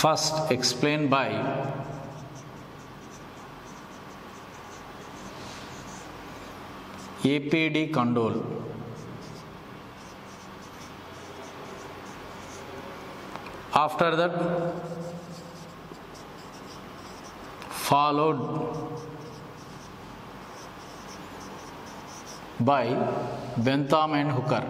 First explained by APD Kandol. After that, followed by Bentham and Hooker.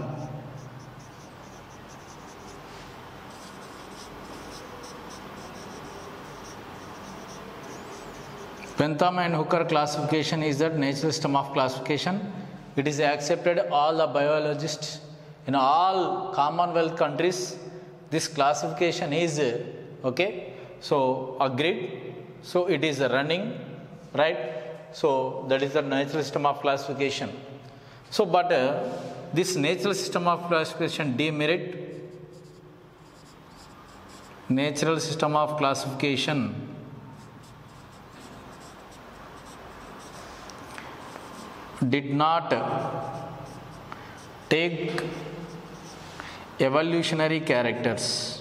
Bentham and Hooker classification is the natural system of classification. It is accepted all the biologists in all Commonwealth countries. This classification is okay. So agreed. So it is running, right? So that is the natural system of classification. So but this natural system of classification demerit, natural system of classification did not take evolutionary characters.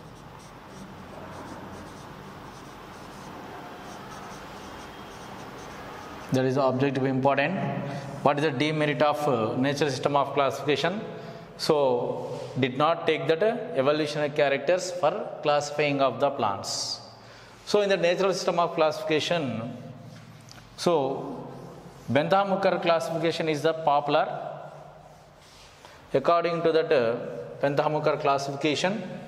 That is the objective important. What is the demerit of natural system of classification? So, did not take that evolutionary characters for classifying of the plants. So, in the natural system of classification, so Bentham-Hooker classification is the popular. According to that Bentham-Hooker classification,